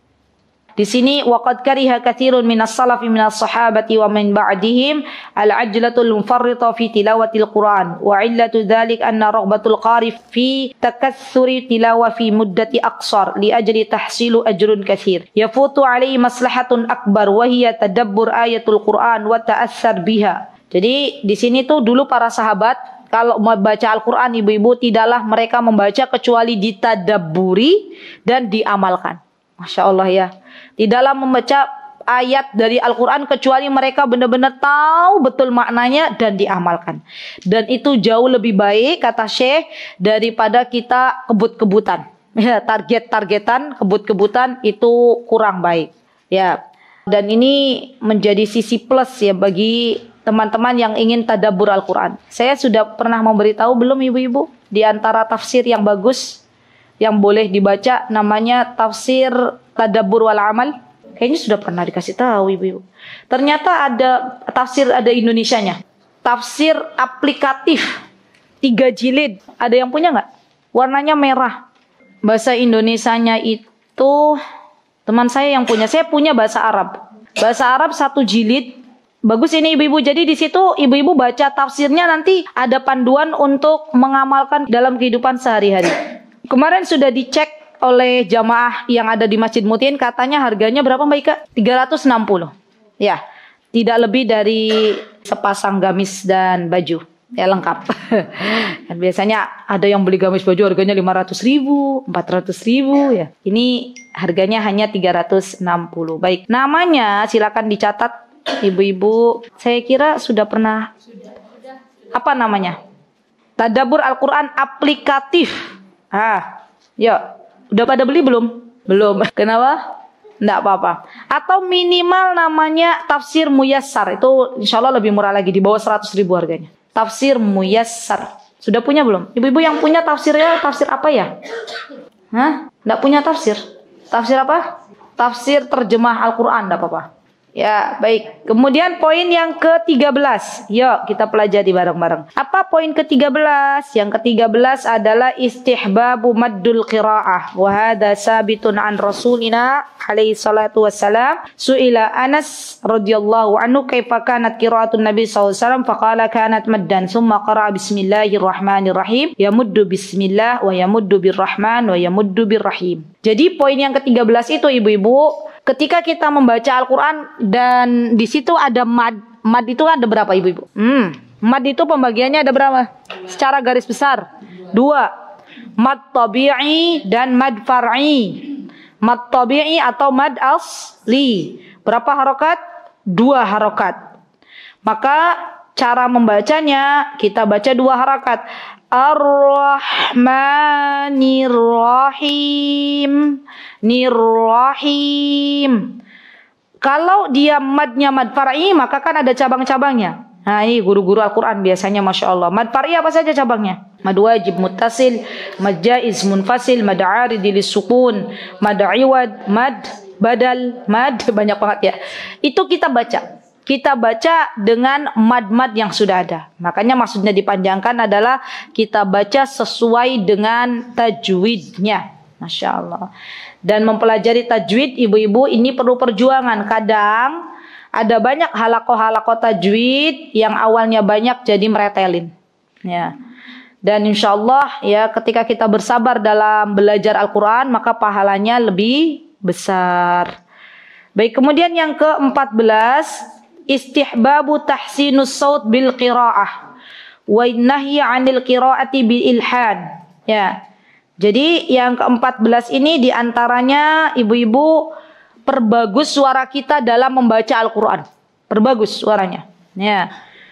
di sini waqad kariha katsirun minas salafi minas sahabati wa min ba'dihim al-ajlatul mufarrita fi tilawatil Quran, wa illatu dzalik anna raghbatul qari fi takatsuri tilawah fi muddati aqsar li ajli tahsilu ajrun katsir yafutu alaihi maslahatun akbar wa hiya tadabbur ayatul Quran wa ta'assar biha. Jadi di sini tuh dulu para sahabat kalau membaca Al-Quran ibu-ibu tidaklah mereka membaca kecuali ditadabburi dan diamalkan. Masya Allah ya. Tidaklah membaca ayat dari Al-Quran kecuali mereka benar-benar tahu betul maknanya dan diamalkan. Dan itu jauh lebih baik kata Syekh daripada kita kebut-kebutan. Ya, target-targetan, kebut-kebutan itu kurang baik. Ya. Dan ini menjadi sisi plus ya bagi teman-teman yang ingin tadabbur Al-Quran. Saya sudah pernah memberitahu belum ibu-ibu? Di antara tafsir yang bagus yang boleh dibaca namanya tafsir Tadabbur wal Amal. Kayaknya sudah pernah dikasih tahu ibu-ibu. Ternyata ada tafsir, ada Indonesianya. Tafsir aplikatif tiga jilid. Ada yang punya nggak? Warnanya merah. Bahasa Indonesianya itu teman saya yang punya. Saya punya bahasa Arab. Bahasa Arab satu jilid. Bagus ini ibu-ibu. Jadi di situ ibu-ibu baca tafsirnya, nanti ada panduan untuk mengamalkan dalam kehidupan sehari-hari. Kemarin sudah dicek oleh jamaah yang ada di Masjid Mutin, katanya harganya berapa Mbak Ika? tiga ratus enam puluh. Ya, tidak lebih dari sepasang gamis dan baju. Ya, lengkap. Dan biasanya ada yang beli gamis baju harganya lima ratus ribu, empat ratus ribu ya. Ini harganya hanya tiga ratus enam puluh. Baik, namanya silakan dicatat ibu-ibu. Saya kira sudah pernah. Apa namanya? Tadabbur Al-Quran aplikatif. Ah, ya, udah pada beli belum? Belum. Kenapa? Nggak apa-apa. Atau minimal namanya tafsir muyassar. Itu insya Allah lebih murah lagi, di bawah seratus ribu harganya. Tafsir muyassar. Sudah punya belum? Ibu-ibu yang punya tafsirnya tafsir apa ya? Hah? Nggak punya tafsir? Tafsir apa? Tafsir terjemah Al-Quran, nggak apa-apa. Ya, baik. Kemudian poin yang ke tiga belas. Yuk, kita pelajari bareng-bareng. Apa poin ke tiga belas? Yang ke tiga belas adalah istihbabu maddul qira'ah. Wa hadha sabitun an Rasulina alaihi salatu wassalam. Su'ila Anas radhiyallahu anhu kaifa kanat qira'atun Nabi sallallahu alaihi wasallam faqala kanat maddan thumma qara'a bismillahirrahmanirrahim yamuddu bismillah wa yamuddu birrahman wa yamuddu birrahim. Jadi poin yang ke tiga belas itu ibu-ibu, ketika kita membaca Al-Quran dan di situ ada mad. Mad itu ada berapa ibu-ibu? Hmm. Mad itu pembagiannya ada berapa? Secara garis besar. Dua. Mad tabi'i dan mad far'i. Mad tabi'i atau mad asli. Berapa harokat? Dua harokat. Maka cara membacanya kita baca dua harokat. Ar-Rahmanir-Rahim. Nir-Rahim. Kalau dia madnya mad far'i maka kan ada cabang-cabangnya. Nah, ini guru-guru Al-Quran biasanya Masya Allah. Mad far'i apa saja cabangnya? Mad wajib, muttasil, mad jaiz, munfasil, mad aridi lis-sukun, mad iwad, mad badal, mad, banyak banget ya. Itu kita baca. Kita baca dengan mad-mad yang sudah ada. Makanya maksudnya dipanjangkan adalah kita baca sesuai dengan tajwidnya. Masya Allah. Dan mempelajari tajwid, ibu-ibu, ini perlu perjuangan. Kadang ada banyak halaqah-halaqah tajwid yang awalnya banyak jadi meretelin. Ya. Dan insya Allah ya, ketika kita bersabar dalam belajar Al-Quran, maka pahalanya lebih besar. Baik, kemudian yang keempat belas, istihbabu tahsinus saut bil qiraah wa nahyi 'anil qiraati bil ilhan. Ya. Jadi yang keempat belas ini diantaranya ibu-ibu perbagus suara kita dalam membaca Al-Quran. Perbagus suaranya. Ya.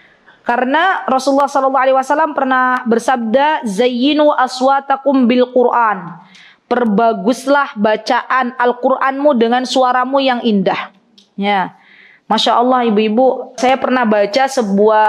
Karena Rasulullah shallallahu alaihi wasallam pernah bersabda, zayyinu aswatakum bil Quran. Perbaguslah bacaan Al-Quranmu dengan suaramu yang indah. Ya. Masya Allah ibu-ibu, saya pernah baca sebuah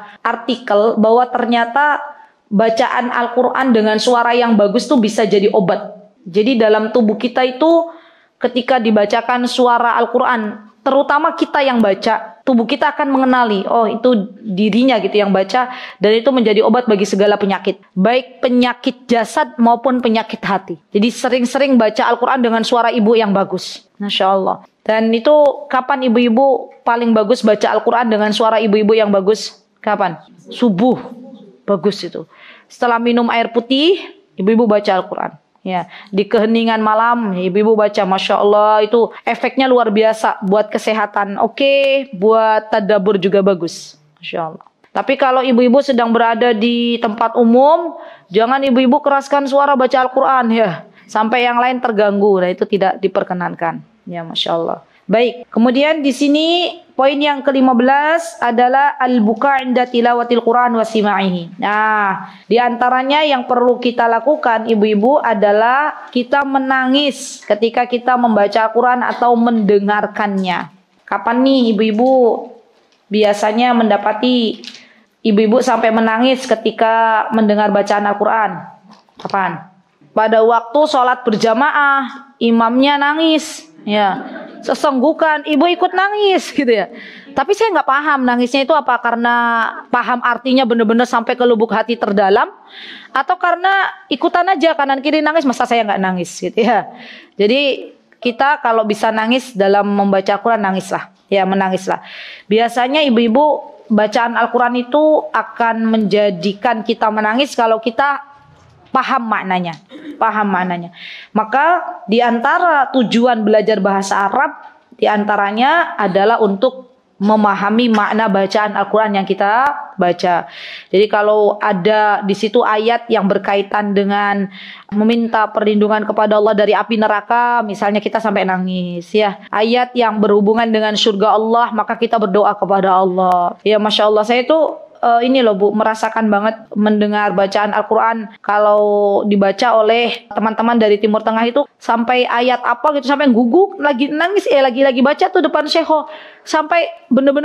artikel bahwa ternyata bacaan Al-Quran dengan suara yang bagus tuh bisa jadi obat. Jadi dalam tubuh kita itu ketika dibacakan suara Al-Quran, terutama kita yang baca, tubuh kita akan mengenali, oh itu dirinya gitu yang baca, dan itu menjadi obat bagi segala penyakit. Baik penyakit jasad maupun penyakit hati. Jadi sering-sering baca Al-Quran dengan suara ibu yang bagus. Masya Allah. Dan itu kapan ibu-ibu paling bagus baca Al-Quran dengan suara ibu-ibu yang bagus? Kapan? Subuh. Bagus itu. Setelah minum air putih, ibu-ibu baca Al-Quran. Ya, di keheningan malam, ibu-ibu baca, Masya Allah, itu efeknya luar biasa buat kesehatan. Oke, buat tadabbur juga bagus. Masya Allah. Tapi kalau ibu-ibu sedang berada di tempat umum, jangan ibu-ibu keraskan suara baca Al-Quran ya, sampai yang lain terganggu. Nah, itu tidak diperkenankan. Ya, Masya Allah. Baik, kemudian di sini poin yang kelima belas adalah al-buka' inda tilawatil Quran wa sima'ihi. Nah, di antaranya yang perlu kita lakukan ibu-ibu adalah kita menangis ketika kita membaca Al-Quran atau mendengarkannya. Kapan nih ibu-ibu biasanya mendapati ibu-ibu sampai menangis ketika mendengar bacaan Al-Quran? Kapan? Pada waktu sholat berjamaah, imamnya nangis. Ya, sesenggukan, ibu ikut nangis gitu ya. Tapi saya nggak paham nangisnya itu apa, karena paham artinya benar-benar sampai ke lubuk hati terdalam, atau karena ikutan aja kanan kiri nangis, masa saya nggak nangis gitu ya. Jadi kita kalau bisa nangis dalam membaca Al-Quran, nangislah, ya menangislah. Biasanya ibu-ibu bacaan Al-Quran itu akan menjadikan kita menangis kalau kita paham maknanya, paham maknanya. Maka di antara tujuan belajar bahasa Arab, di antaranya adalah untuk memahami makna bacaan Al-Quran yang kita baca. Jadi kalau ada di situ ayat yang berkaitan dengan meminta perlindungan kepada Allah dari api neraka, misalnya kita sampai nangis ya. Ayat yang berhubungan dengan surga Allah, maka kita berdoa kepada Allah. Ya, Masya Allah, saya itu Uh, ini loh Bu, merasakan banget mendengar bacaan Al-Quran kalau dibaca oleh teman-teman dari Timur Tengah itu sampai ayat apa gitu, sampai guguk, lagi nangis, eh lagi-lagi baca tuh depan syekho, sampai bener-bener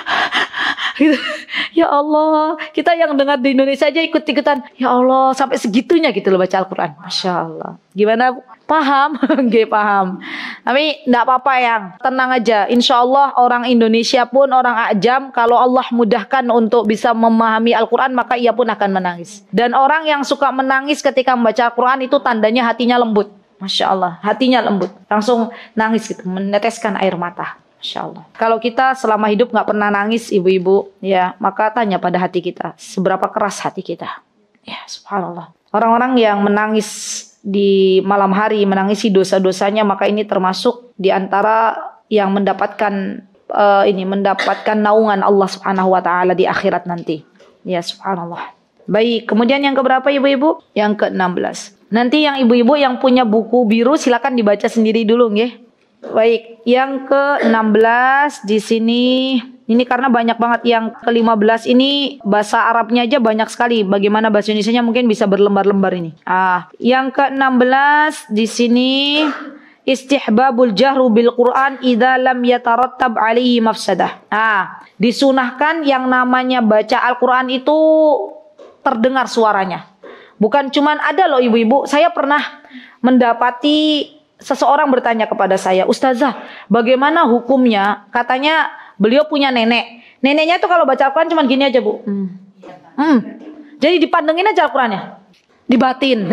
gitu. Ya Allah, kita yang dengar di Indonesia aja ikut-ikutan, ya Allah, sampai segitunya gitu loh baca Al-Quran. Masya Allah. Gimana Bu? Paham? Gak paham. Tapi enggak apa-apa yang, tenang aja. Insya Allah orang Indonesia pun, orang ajam, kalau Allah mudahkan untuk bisa memahami Al-Quran, maka ia pun akan menangis. Dan orang yang suka menangis ketika membaca Al-Quran itu tandanya hatinya lembut. Masya Allah, hatinya lembut. Langsung nangis gitu, meneteskan air mata. Masya Allah. Kalau kita selama hidup nggak pernah nangis ibu-ibu, ya maka tanya pada hati kita, seberapa keras hati kita. Ya subhanallah. Orang-orang yang menangis di malam hari, menangisi dosa-dosanya, maka ini termasuk di antara yang mendapatkan uh, ini mendapatkan naungan Allah Subhanahu wa taala di akhirat nanti. Ya subhanallah. Baik, kemudian yang keberapa ibu-ibu? Yang keenam belas. Nanti yang ibu-ibu yang punya buku biru silakan dibaca sendiri dulu nggih. Baik, yang keenam belas di sini. Ini karena banyak banget. Yang kelima belas ini bahasa Arabnya aja banyak sekali. Bagaimana bahasa Indonesianya mungkin bisa berlembar-lembar ini. Ah, yang keenam belas di sini istihbabul jahru bil Quran idza lam yatarattab alaihi mafsadah. Ah, disunahkan yang namanya baca Al-Quran itu terdengar suaranya. Bukan cuman ada loh ibu-ibu, saya pernah mendapati seseorang bertanya kepada saya, "Ustazah, bagaimana hukumnya?" Katanya beliau punya nenek. Neneknya tuh kalau baca Al-Quran cuman gini aja, Bu. Hmm. Hmm. Jadi dipandengin aja Al-Qurannya. Dibatin.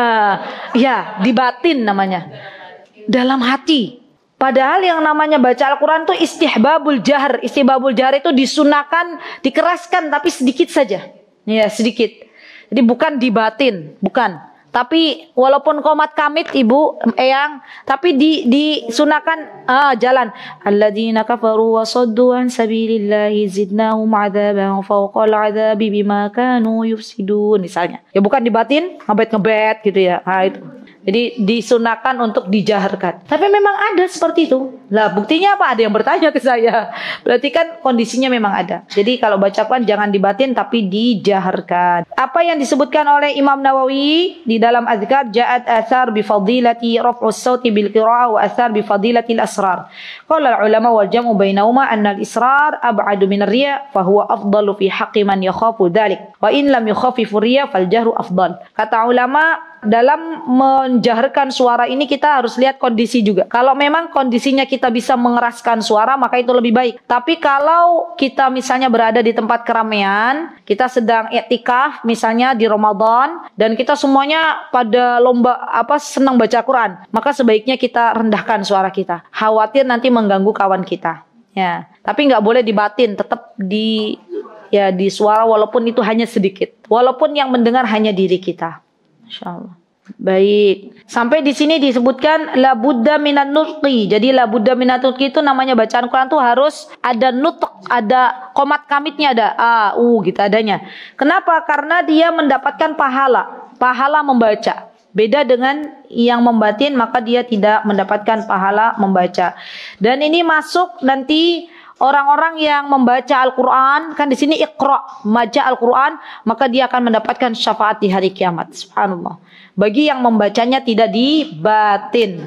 Ya, dibatin namanya. Dalam hati. Padahal yang namanya baca Al-Quran itu istihbabul jahr. Istihbabul jahr itu disunahkan, dikeraskan tapi sedikit saja. Ya, sedikit. Jadi bukan dibatin, bukan. Tapi walaupun komat kamit ibu, eyang, tapi di disunahkan ah, jalan. Alladzina kafaru wa saddu an sabilillahi zidnahum adzaban fawqal adzabi bima kanu yufsidun misalnya. Ya bukan dibatin, ngebet-ngebet gitu ya. Nah, itu. Jadi disunahkan untuk dijaharkan. Tapi memang ada seperti itu. Lah buktinya apa? Ada yang bertanya ke saya. Berarti kan kondisinya memang ada. Jadi kalau baca Quran jangan dibatin tapi dijaharkan. Apa yang disebutkan oleh Imam Nawawi di dalam azkar, ja'at athar bi fadilati raf'us sauti bil qira'ah wa athar bi fadilati al asrar. Qala al ulama wal jam'u bainahuma anna al israr ab'adu min ar-riya fa huwa afdalu fi haqqi man yakhafu dhalik. Wa in lam yukhafifu riya fal jahru afdal. Kata ulama, dalam menjaharkan suara ini kita harus lihat kondisi juga. Kalau memang kondisinya kita bisa mengeraskan suara, maka itu lebih baik. Tapi kalau kita misalnya berada di tempat keramaian, kita sedang i'tikaf misalnya di Ramadan, dan kita semuanya pada lomba apa senang baca Quran, maka sebaiknya kita rendahkan suara kita. Khawatir nanti mengganggu kawan kita. Ya, tapi nggak boleh dibatin, tetap di ya di suara walaupun itu hanya sedikit. Walaupun yang mendengar hanya diri kita. Insyaallah. Baik. Sampai di sini disebutkan la budda minan nutqi. Jadi la budda minan nutqi itu namanya bacaan Quran tuh harus ada nutq, ada komat kamitnya, ada a, u gitu adanya. Kenapa? Karena dia mendapatkan pahala, pahala membaca. Beda dengan yang membatin, maka dia tidak mendapatkan pahala membaca. Dan ini masuk nanti orang-orang yang membaca Al-Quran, kan di sini iqra, baca Al-Quran, maka dia akan mendapatkan syafaat di hari kiamat. Subhanallah. Bagi yang membacanya tidak dibatin.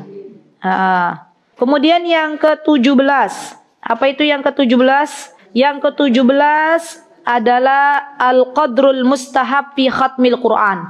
Nah, kemudian yang ke tujuh belas. Apa itu yang ke tujuh belas? Yang ke tujuh belas adalah al-qadrul mustahab fi khatmil Quran.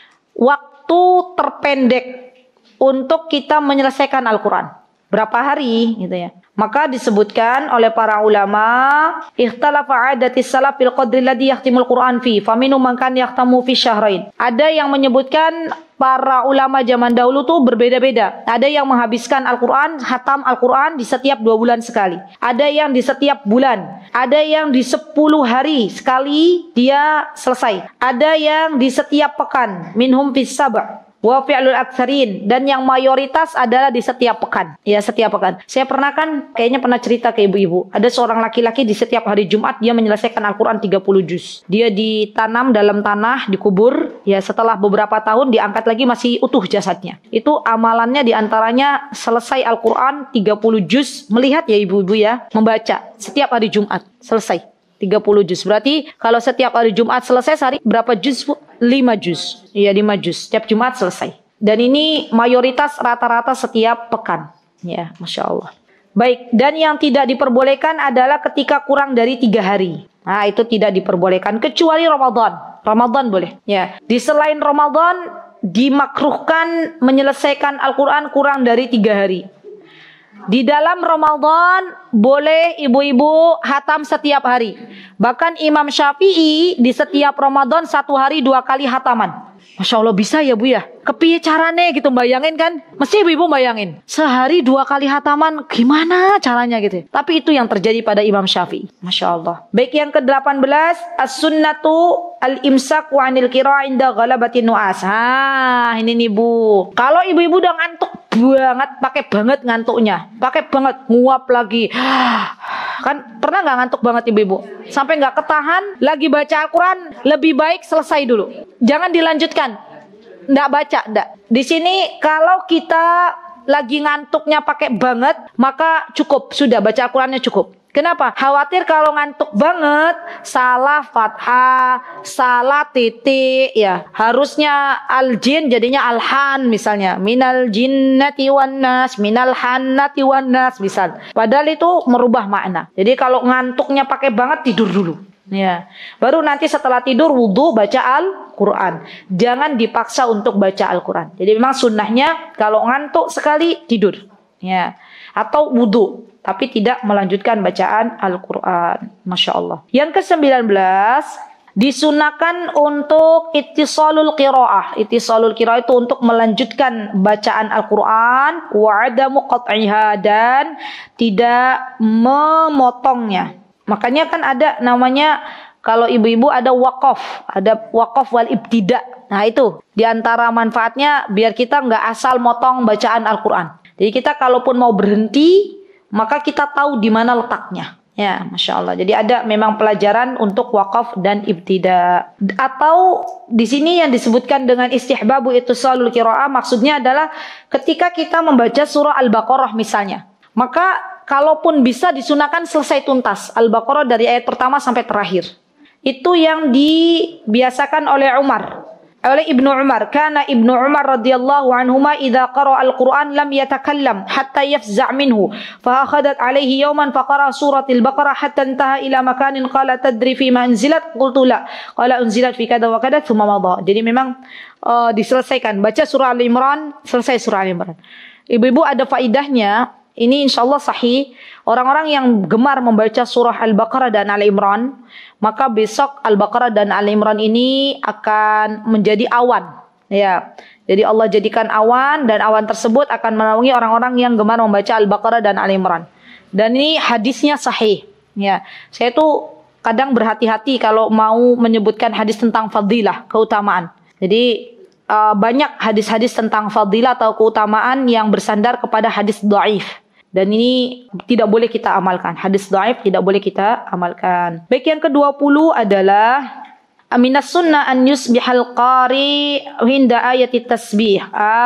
Waktu terpendek untuk kita menyelesaikan Al-Quran. Berapa hari gitu ya. Maka disebutkan oleh para ulama, ikhtalafa adatis salaf fil qadri alladhi yahtimul Qur'an fi, faminhum man kan yahtamu fi syahrain. Ada yang menyebutkan para ulama zaman dahulu tuh berbeda-beda. Ada yang menghabiskan Al-Quran, khatam Al-Quran di setiap dua bulan sekali. Ada yang di setiap bulan. Ada yang di sepuluh hari sekali dia selesai. Ada yang di setiap pekan. Minhum fis sab' wa fi'lul aktsarin, dan yang mayoritas adalah di setiap pekan. Ya, setiap pekan. Saya pernah kan kayaknya pernah cerita ke ibu-ibu. Ada seorang laki-laki di setiap hari Jumat dia menyelesaikan Al-Quran tiga puluh juz. Dia ditanam dalam tanah, dikubur. Ya, setelah beberapa tahun diangkat lagi masih utuh jasadnya. Itu amalannya diantaranya selesai Al-Quran tiga puluh juz. Melihat ya ibu-ibu ya, membaca setiap hari Jumat. Selesai tiga puluh juz. Berarti kalau setiap hari Jumat selesai, sehari berapa juz, Bu? lima juz. Iya, lima juz. Setiap Jumat selesai. Dan ini mayoritas rata-rata setiap pekan. Ya, Masya Allah. Baik, dan yang tidak diperbolehkan adalah ketika kurang dari tiga hari. Nah, itu tidak diperbolehkan. Kecuali Ramadan. Ramadan boleh. Ya, di selain Ramadan, dimakruhkan menyelesaikan Al-Quran kurang dari tiga hari. Di dalam Ramadan boleh ibu-ibu hatam setiap hari. Bahkan Imam Syafi'i di setiap Ramadan satu hari dua kali hataman. Masya Allah, bisa ya Bu ya? Kepiye carane gitu, bayangin kan? Mesti ibu-ibu bayangin. Sehari dua kali hataman, gimana caranya gitu. Tapi itu yang terjadi pada Imam Syafi'i. Masya Allah. Baik, yang ke delapan belas. As-sunnatu al-imsak wa anil kira inda ghalabatin nu'as. Hah, ini nih Bu. Kalau ibu-ibu udah ngantuk banget, pakai banget ngantuknya. Pakai banget, nguap lagi. Kan pernah nggak ngantuk banget ibu-ibu? Sampai nggak ketahan, lagi baca Al-Quran, lebih baik selesai dulu. Jangan dilanjutkan. Nggak baca, nggak. Di sini kalau kita lagi ngantuknya pakai banget, maka cukup, sudah baca Al-Qurannya cukup. Kenapa? Khawatir kalau ngantuk banget, salah fathah, salah titik, ya. Harusnya al-jin jadinya al-han misalnya. Minal jinnati wan nas, minal hannati wan nas misal. Padahal itu merubah makna. Jadi kalau ngantuknya pakai banget, tidur dulu. Ya, baru nanti setelah tidur wudu baca Al-Quran. Jangan dipaksa untuk baca Al-Quran. Jadi memang sunnahnya kalau ngantuk sekali tidur, ya, atau wudu, tapi tidak melanjutkan bacaan Al-Quran. Masya Allah. Yang ke sembilan belas, disunahkan untuk ittisalul qiraah. Ittisalul qiraah itu untuk melanjutkan bacaan Al-Quran, wa adamu qat'iha, dan tidak memotongnya. Makanya kan ada namanya, kalau ibu-ibu ada wakaf, ada wakaf wal ibtida. Nah itu diantara manfaatnya biar kita nggak asal motong bacaan Al-Quran. Jadi kita kalaupun mau berhenti, maka kita tahu di mana letaknya. Ya, Masya Allah. Jadi ada memang pelajaran untuk wakaf dan ibtida. Atau di sini yang disebutkan dengan istihbabu ittisalul qiraah, maksudnya adalah ketika kita membaca surah Al-Baqarah misalnya, maka kalaupun bisa disunahkan selesai tuntas Al-Baqarah dari ayat pertama sampai terakhir. Itu yang dibiasakan oleh Umar, oleh Ibnu Umar. Karena Ibnu Umar radhiyallahu anhuma idza qara'a al-Qur'an lam yatakallam hatta yafza' minhu. Fa akhadat alaihi yawman fa qara'a suratil Baqarah hatta intaha ila makanin qala tadri fi ma unzilat qultu la qala unzilat fi kada wa kada thumma madha. Jadi memang uh, diselesaikan baca surah Al-Imran, selesai surah Al-Imran. Ibu-ibu ada faidahnya. Ini insya Allah sahih. Orang-orang yang gemar membaca surah Al-Baqarah dan Al-Imran, maka besok Al-Baqarah dan Al-Imran ini akan menjadi awan. Ya, jadi Allah jadikan awan, dan awan tersebut akan menaungi orang-orang yang gemar membaca Al-Baqarah dan Al-Imran. Dan ini hadisnya sahih. Ya, saya tuh kadang berhati-hati kalau mau menyebutkan hadis tentang fadilah, keutamaan. Jadi uh, banyak hadis-hadis tentang fadilah atau keutamaan yang bersandar kepada hadis dhaif. Dan ini tidak boleh kita amalkan. Hadis dhaif tidak boleh kita amalkan. Baik, yang ke dua puluh adalah minas sunnah an yusbihal qari hinda ayati tasbih.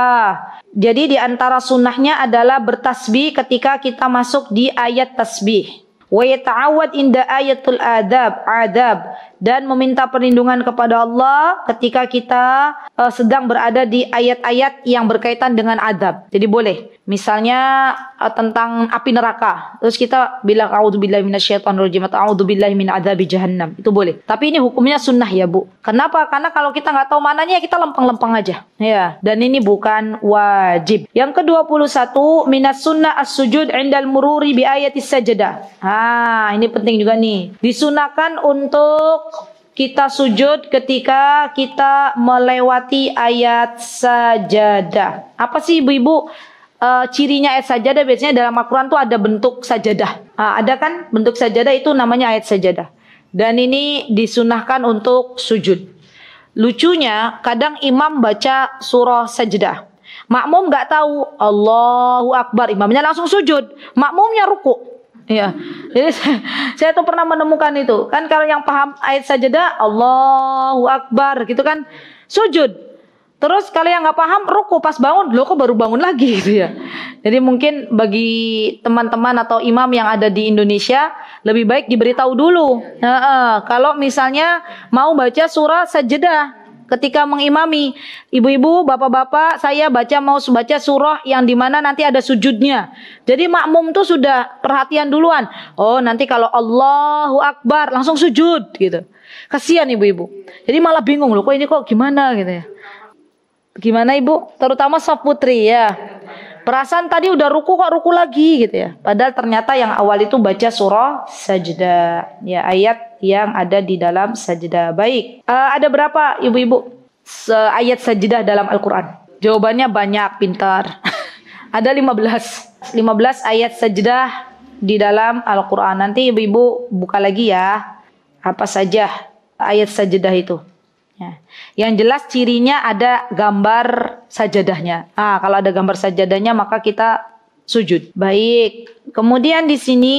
Ah, jadi di antara sunnahnya adalah bertasbih ketika kita masuk di ayat tasbih. Wa yata'awwad inda ayatul adab, adab, dan meminta perlindungan kepada Allah ketika kita uh, sedang berada di ayat-ayat yang berkaitan dengan adab. Jadi boleh. Misalnya uh, tentang api neraka, terus kita bilang a'udzubillahi minasyaitonirrajim atau a'udzubillahi min adzabi jahannam. Itu boleh. Tapi ini hukumnya sunnah ya, Bu. Kenapa? Karena kalau kita nggak tahu mananya, kita lempeng-lempeng aja. Ya, dan ini bukan wajib. Yang ke dua puluh satu, minas sunnah as-sujud 'indal mururi bi ayatis sajdah. Ah, ini penting juga nih. Disunahkan untuk kita sujud ketika kita melewati ayat sajadah. Apa sih ibu-ibu uh, cirinya ayat sajadah? Biasanya dalam Al-Quran tuh ada bentuk sajadah. Nah, ada kan bentuk sajadah, itu namanya ayat sajadah. Dan ini disunahkan untuk sujud. Lucunya kadang imam baca surah sajadah, makmum nggak tahu Allahu Akbar, imamnya langsung sujud, makmumnya ruku. Ya, jadi saya tuh pernah menemukan itu. Kan kalau yang paham ayat sajadah, Allahu Akbar gitu kan, sujud. Terus kalau yang nggak paham, ruku, pas bangun, loh kok baru bangun lagi gitu ya. Jadi mungkin bagi teman-teman atau imam yang ada di Indonesia, lebih baik diberitahu dulu. Nah, kalau misalnya mau baca surah sajadah, ketika mengimami, ibu-ibu, bapak-bapak, saya baca mau baca surah yang dimana nanti ada sujudnya. Jadi makmum tuh sudah perhatian duluan. Oh, nanti kalau Allahu Akbar langsung sujud gitu. Kasihan ibu-ibu. Jadi malah bingung loh, kok ini kok gimana gitu ya. Gimana ibu? Terutama saf putri ya. Perasaan tadi udah ruku kok ruku lagi gitu ya. Padahal ternyata yang awal itu baca surah sajdah. Ya, ayat yang ada di dalam sajdah. Baik. Uh, ada berapa ibu-ibu ayat sajdah dalam Al-Quran? Jawabannya banyak, pintar. Ada lima belas. lima belas ayat sajdah di dalam Al-Quran. Nanti ibu-ibu buka lagi ya. Apa saja ayat sajdah itu. Ya. Yang jelas cirinya ada gambar sajadahnya. Ah, kalau ada gambar sajadahnya maka kita sujud. Baik. Kemudian di sini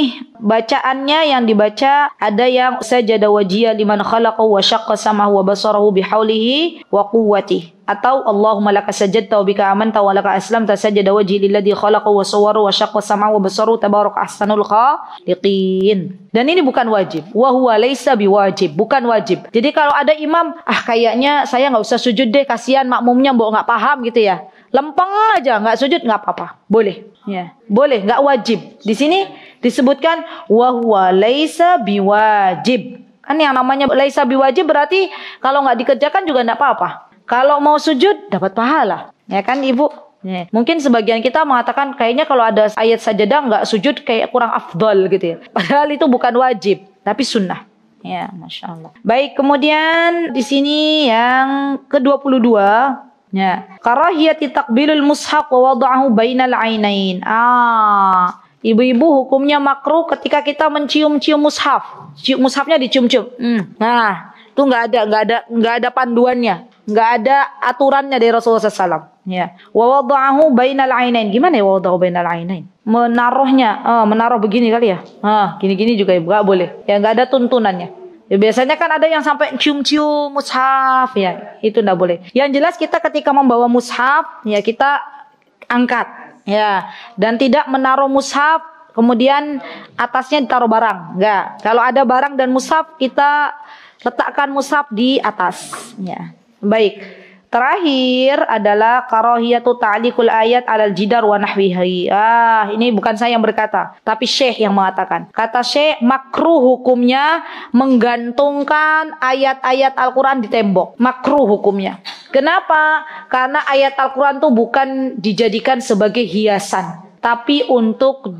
bacaannya yang dibaca ada yang sajada wajhiya liman khalaqahu wa syaqqa samahu wa basarahu bihaulihi wa quwwatihi. Atau Allahumma laka sajadta wa bika amanta wa laka aslamta sajada wajhi lilladzi khalaqa wa sawwara wa syaqqa sam'a wa basaru tabaraka ahsanul khaliqin. Dan ini bukan wajib. Wa huwa laisa biwajib, bukan wajib. Jadi kalau ada imam, ah kayaknya saya nggak usah sujud deh, kasihan makmumnya mbok nggak paham gitu ya. Lempeng aja, nggak sujud nggak apa-apa, boleh. Ya, boleh, nggak wajib. Di sini disebutkan wa huwa laisa biwajib. Kan yang namanya laisa biwajib berarti kalau nggak dikerjakan juga nggak apa-apa. Kalau mau sujud dapat pahala, ya kan Ibu? Ya. Mungkin sebagian kita mengatakan kayaknya kalau ada ayat sajadah nggak sujud kayak kurang afdol gitu ya. Padahal itu bukan wajib, tapi sunnah. Ya, masya Allah. Baik, kemudian di sini yang ke dua puluh dua. Ya, karahiyati takbilul mushaf wa wada'ahu bainal ainain. Ah, ibu-ibu hukumnya makruh ketika kita mencium-cium mushaf. Cium mushafnya dicium-cium. Hmm. Nah, itu nggak ada, nggak ada, nggak ada panduannya, nggak ada aturannya dari Rasulullah shallallahu alaihi wasallam. Ya, wa wada'ahu bainal ainain. Gimana ya wada'ahu bainal ainain? Menaruhnya, ah, menaruh begini kali ya? Ah, gini-gini juga nggak boleh. Ya, nggak ada tuntunannya. Ya, biasanya kan ada yang sampai cium-cium mushaf ya, itu enggak boleh. Yang jelas kita ketika membawa mushaf ya kita angkat ya, dan tidak menaruh mushaf kemudian atasnya ditaruh barang. Enggak. Kalau ada barang dan mushaf kita letakkan mushaf di atas ya. Baik. Terakhir adalah karahiyatu ta'liqul ayat 'alal jidar wa nahwihi. Ah, ini bukan saya yang berkata, tapi Syekh yang mengatakan. Kata Syekh, makruh hukumnya menggantungkan ayat-ayat Al-Qur'an di tembok. Makruh hukumnya. Kenapa? Karena ayat Al-Qur'an itu bukan dijadikan sebagai hiasan, tapi untuk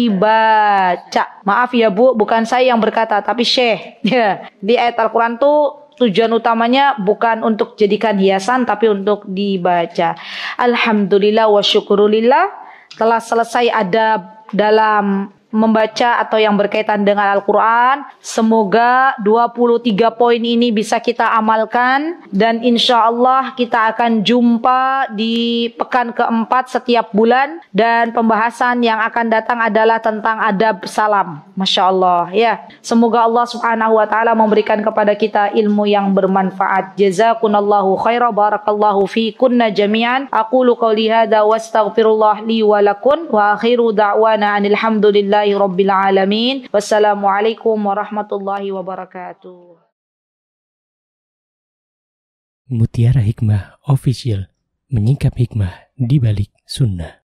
dibaca. Maaf ya Bu, bukan saya yang berkata, tapi Syekh. Ya, di ayat Al-Qur'an tuh tujuan utamanya bukan untuk jadikan hiasan, tapi untuk dibaca. Alhamdulillah wa syukurulillah, telah selesai adab dalam membaca atau yang berkaitan dengan Al-Quran. Semoga dua puluh tiga poin ini bisa kita amalkan, dan insya Allah kita akan jumpa di pekan keempat setiap bulan, dan pembahasan yang akan datang adalah tentang adab salam. Masya Allah ya. Semoga Allah subhanahu wa ta'ala memberikan kepada kita ilmu yang bermanfaat. Jazakunallahu khaira, barakallahu fi kunna jami'an. Aqulu qawli hadha wa astaghfirullah li wa lakun, wa akhiru da'wana anilhamdulillah Rabbil alamin. Wassalamualaikum warahmatullahi wabarakatuh. Mutiara Hikmah Official, menyingkap hikmah di balik sunnah.